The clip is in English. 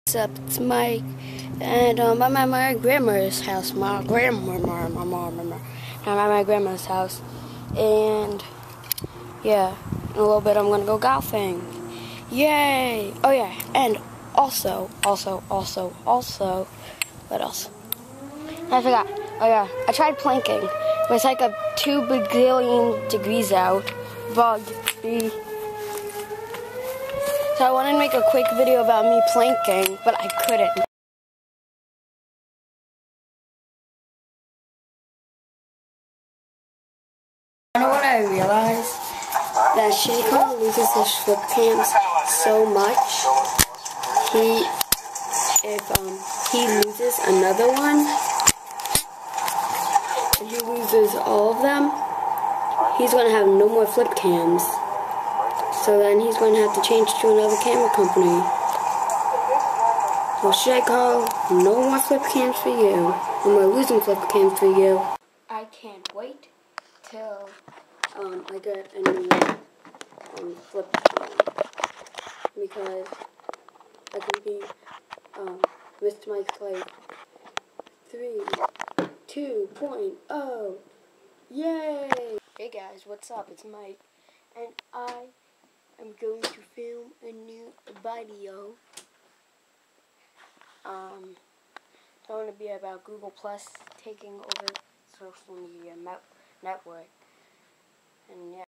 What's up? It's Mike, and I'm at my grandma's house. I'm at my grandma's house, and yeah, in a little bit I'm gonna go golfing. Yay! Oh yeah, and also, what else? I forgot. Oh yeah, I tried planking, but it's like 2 bajillion degrees out. Bug. So I wanted to make a quick video about me planking, but I couldn't. You know what I realized? That Shaco loses his flip cams so much. If he loses another one, and he loses all of them, he's going to have no more flip cams. So then he's going to have to change to another camera company. So Shaco, no more flip cams for you. No more losing flip cams for you. I can't wait till I get a new flip cam, because I can be Mr. Mike's like 2.0. Yay! Hey guys, what's up? It's Mike, and I am going to film a new video. It's going to be about Google Plus taking over social media network, and yeah.